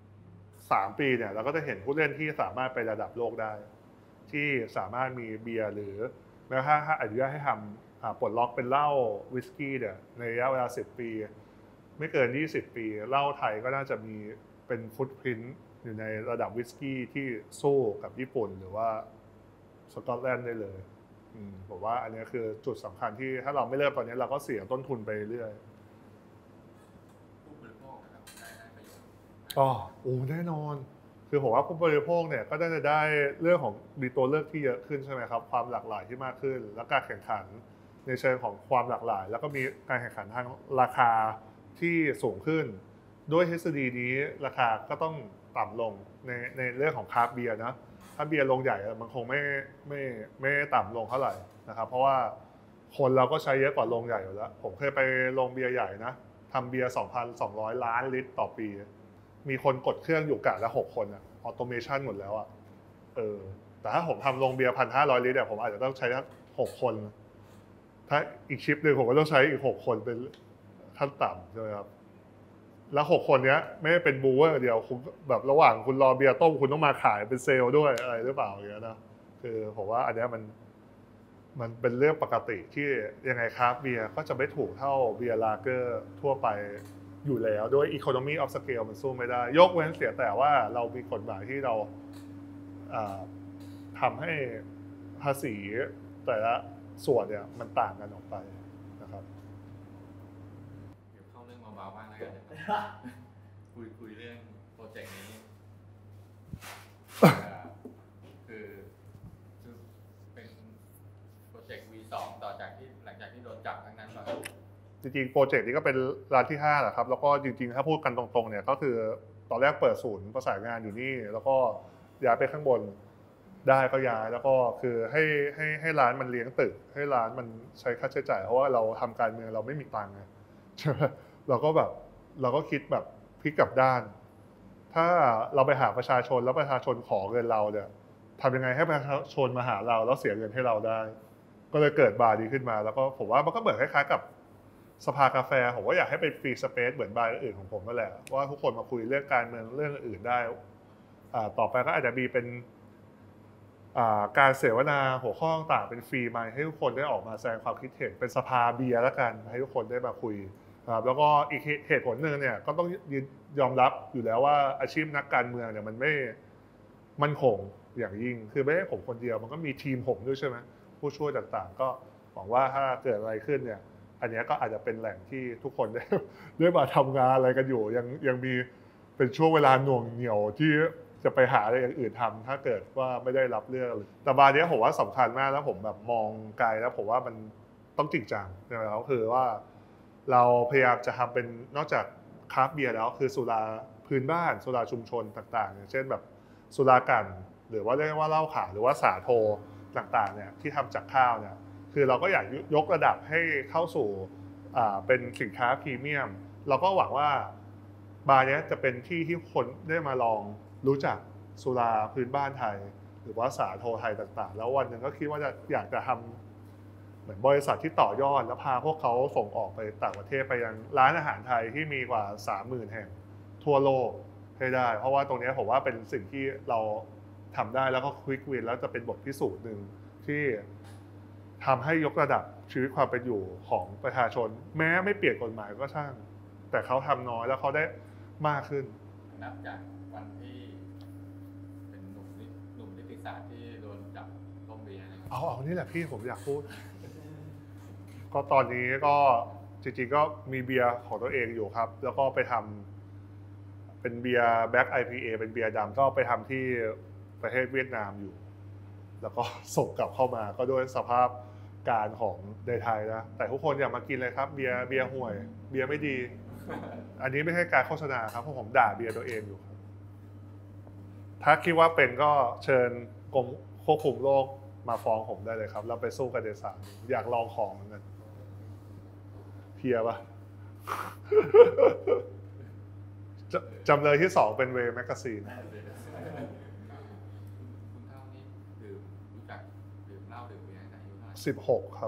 3 ปีเนี่ยเราก็จะเห็นผู้เล่นที่สามารถไประดับโลกได้ที่สามารถมีเบียร์หรือแม้กระทั่งอนุญาตให้ทำปลดล็อกเป็นเหล้าวิสกี้เนี่ยในระยะเวลา10 ปีไม่เกิน20 ปีเหล้าไทยก็น่าจะมีเป็นฟุตพริ้นท์อยู่ในระดับวิสกี้ที่สู้กับญี่ปุ่นหรือว่าสกอตแลนด์ได้เลยผมว่าอันนี้คือจุดสำคัญที่ถ้าเราไม่เริ่มตอนนี้เราก็เสียต้นทุนไปเรื่อยผู้บริโภคนะครับได้ประโยชน์แน่นอนคือผมว่าผู้บริโภคเนี่ยก็จะได้เรื่องของมีตัวเลือกที่เยอะขึ้นใช่ไหมครับความหลากหลายที่มากขึ้นและการแข่งขันในเชิงของความหลากหลายแล้วก็มีการแข่งขันทางราคาที่สูงขึ้นด้วยทฤษฎีนี้ราคาก็ต้องต่ำลงในเรื่องของคราฟต์เบียร์นะถ้าเบียร์ลงใหญ่มันคงไม่ต่ำลงเท่าไหร่นะครับเพราะว่าคนเราก็ใช้เยอะกว่าลงใหญ่อยู่แล้วผมเคยไปลงเบียร์ใหญ่นะทำเบียร์ 2,200 ล้านลิตรต่อปีมีคนกดเครื่องอยู่กะละ6 คนออโตเมชันหมดแล้วแต่ถ้าผมทำลงเบียร์ 1,500 ลิตรผมอาจจะต้องใช้ทั้ง6 คนถ้าอีกชิปหนึ่งผมก็ต้องใช้อีก6 คนเป็นขั้นต่ำใช่ไหมครับแล้ว6 คนนี้ไม่ได้เป็นบูเวอร์เดียวคุณแบบระหว่างคุณรอเบียร์ต้มคุณต้องมาขายเป็นเซลล์ด้วยอะไรหรือเปล่าอย่างเงี้ยนะคือผมว่าอันนี้มันเป็นเรื่องปกติที่ยังไงครับเบียร์ก็จะไม่ถูกเท่าเบียร์ลาเกอร์ทั่วไปอยู่แล้วด้วย economy of scale มันสู้ไม่ได้ยกเว้นเสียแต่ว่าเรามีกฎหมายที่เราทำให้ภาษีแต่ละส่วนเนี่ยมันต่างกันออกไปนะครับเดี๋ยวเข้าเรื่องเบาๆบ้างแล้วกันคุยเรื่องโปรเจกต์นี้คือเป็นโปรเจกต์ V2 ต่อจากที่หลังจากที่โดนจับครั้งนั้นมาจริงๆโปรเจกต์นี้ก็เป็นร้านที่5แหละครับแล้วก็จริงๆถ้าพูดกันตรงๆเนี่ยก็คือตอนแรกเปิดศูนย์ประสานงานอยู่นี่แล้วก็ย้ายไปข้างบนได้ก็ย้ายแล้วก็คือให้ร้านมันเลี้ยงตึกให้ร้านมันใช้ค่าใช้จ่ายเพราะว่าเราทำการเมืองเราไม่มีตังค์ไงใช่ไหมเราก็คิดแบบพลิกกลับด้านถ้าเราไปหาประชาชนแล้วประชาชนขอเงินเราเนี่ยทำยังไงให้ประชาชนมาหาเราแล้วเสียเงินให้เราได้ก็เลยเกิดบาร์ดีขึ้นมาแล้วก็ผมว่ามันก็เหมือนคล้ายๆกับสภากาแฟผมว่าอยากให้เป็นฟรีสเปซเหมือนบาร์อื่นของผมนั่นแหละว่าทุกคนมาคุยเรื่องการเมืองเรื่องอื่นได้ต่อไปก็อาจจะมีเป็นการเสวนาหัวข้อต่างๆเป็นฟรีมาให้ทุกคนได้ออกมาแสดงความคิดเห็นเป็นสภาเบียร์แล้วกันให้ทุกคนได้มาคุยครับแล้วก็อีกเหตุผลหนึ่งเนี่ยก็ต้องยอมรับอยู่แล้วว่าอาชีพนักการเมืองเนี่ยมันไม่มั่นคงอย่างยิ่งคือไม่ใช่ผมคนเดียวมันก็มีทีมผมด้วยใช่ไหมผู้ช่วยต่างๆก็หวังว่าถ้าเกิดอะไรขึ้นเนี่ยอันนี้ก็อาจจะเป็นแหล่งที่ทุกคนได้มาทำงานอะไรกันอยู่ยังมีเป็นช่วงเวลาหน่วงเหนี่ยวที่จะไปหาอะไรอย่างอื่นทำถ้าเกิดว่าไม่ได้รับเลือกแต่บาร์นี้ผมว่าสำคัญมากแล้วผมแบบมองไกลแล้วผมว่ามันต้องจริงจังนะครับคือว่าเราพยายามจะทำเป็นนอกจากคราฟต์เบียร์แล้วคือสุราพื้นบ้านสุราชุมชนต่างๆอย่างเช่นแบบสุรากันหรือว่าเรียกว่าเหล้าขาวหรือว่าสาโทต่างๆเนี่ยที่ทำจากข้าวเนี่ยคือเราก็อยากยกระดับให้เข้าสู่เป็นสินค้าพรีเมียมเราก็หวังว่าบาร์นี้จะเป็นที่ที่คนได้มาลองรู้จักสุราพื้นบ้านไทยหรือว่าสาโทไทยต่างๆแล้ววันหนึ่งก็คิดว่าอยากจะทำเหมือนบริษัทที่ต่อยอดแล้วพาพวกเขาส่งออกไปต่างประเทศไปยังร้านอาหารไทยที่มีกว่า 30,000 แห่งทั่วโลกให้ได้เพราะว่าตรงนี้ผมว่าเป็นสิ่งที่เราทำได้แล้วก็ควิกวินแล้วจะเป็นบทพิสูจน์หนึ่งที่ทำให้ยกระดับชีวิตความเป็นอยู่ของประชาชนแม้ไม่เปลี่ยนกฎหมายก็ช่างแต่เขาทำน้อยแล้วเขาได้มากขึ้นนับจากวันที่เป็นหนุ่มนิติศาสตร์ที่โดนจับต้มเบียร์เอานี่แหละพี่ผมอยากพูดก็ตอนนี้ก็จริงๆก็มีเบียร์ของตัวเองอยู่ครับแล้วก็ไปทำเป็นเบียร์แบ็ค IPA เป็นเบียร์ดำก็ไปทำที่ประเทศเวียดนามอยู่แล้วก็ส่งกลับเข้ามาก็ด้วยสภาพการของในไทยนะแต่ทุกคนอย่ามากินเลยครับเบียร์ห่วยเบียร์ไม่ดีอันนี้ไม่ใช่การโฆษณาครับเพราะผมด่าเบียร์ตัวเองอยู่ครับถ้าคิดว่าเป็นก็เชิญกรมควบคุมโรคมาฟ้องผมได้เลยครับเราไปสู้กันในศาลอยากลองของเหมือนกันเพียป่ะ จำเลยที่2เป็นเวย์แมกกาซีนคุณเท่านี่รู้จักดื่มเหล้าดื่มเบียร์ตั้งแต่อายุเท่าไหร่ 16ครับ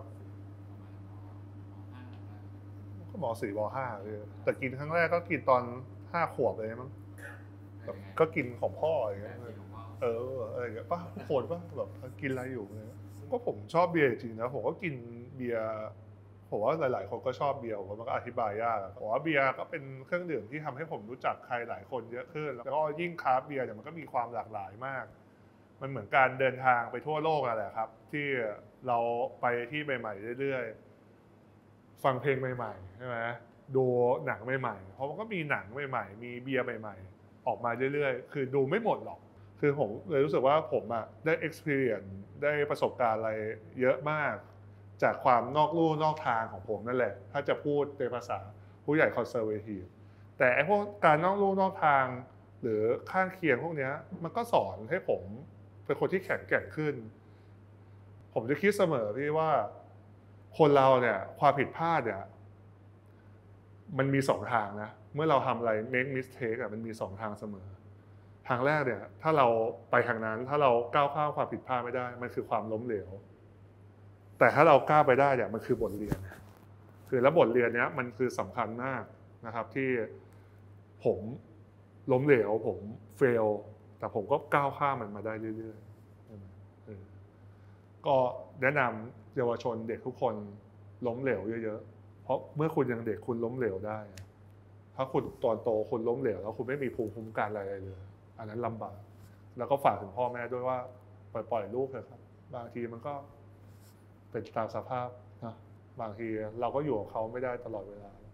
ก็ม.4 ม.5เลยแต่กินครั้งแรกก็กินตอน5 ขวบเลยมั้งแบบก็กินของพ่ออย่างเงี้ยอะไรอย่างเงี้ยป่ะโหดป่ะแบบกินอะไรอยู่เลยก็ผมชอบเบียร์จริงนะผมก็กินเบียร์ผมว่าหลายๆคนก็ชอบเบียร์ผมก็อธิบายยากผมว่าเบียร์ก็เป็นเครื่องดื่มที่ทำให้ผมรู้จักใครหลายคนเยอะขึ้นแล้วก็ยิ่งคราฟต์เบียร์เนี่ยมันก็มีความหลากหลายมากมันเหมือนการเดินทางไปทั่วโลกนั่นแหละครับที่เราไปที่ใหม่ๆเรื่อยๆฟังเพลงใหม่ๆใช่ไหมดูหนังใหม่ๆเพราะมันก็มีหนังใหม่ๆมีเบียร์ใหม่ๆออกมาเรื่อยๆคือดูไม่หมดหรอกคือผมเลยรู้สึกว่าผมได้ experience ได้ประสบการณ์อะไรเยอะมากจากความนอกลู่นอกทางของผมนั่นแหละถ้าจะพูดในภาษาผู้ใหญ่คอนเซอร์เวทีฟแต่ไอ้พวกการนอกลู่นอกทางหรือข้างเคียงพวกนี้มันก็สอนให้ผมเป็นคนที่แข็งแกร่งขึ้นผมจะคิดเสมอที่ว่าคนเราเนี่ยความผิดพลาดเนี่ยมันมี2 ทางนะเมื่อเราทำอะไร make mistake มันมี2 ทางเสมอทางแรกเนี่ยถ้าเราไปทางนั้นถ้าเราก้าวข้ามความผิดพลาดไม่ได้มันคือความล้มเหลวแต่ถ้าเราก้าวไปได้เนี่ยมันคือบทเรียนคือแล้วบทเรียนเนี้ยมันคือสำคัญมากนะครับที่ผมล้มเหลวผมเฟลแต่ผมก็ก้าวข้ามมันมาได้เรื่อยๆก็แนะนำเยาวชนเด็กทุกคนล้มเหลวเยอะๆเพราะเมื่อคุณยังเด็กคุณล้มเหลวได้ถ้าคุณตอนโตคุณล้มเหลวแล้วคุณไม่มีภูมิคุ้มกันอะไรเลยอันนั้นลำบากแล้วก็ฝากถึงพ่อแม่ด้วยว่าปล่อยลูกเถอะครับบางทีมันก็เป็นตามสภาพนะบางทีเราก็อยู่กับเขาไม่ได้ตลอดเวลา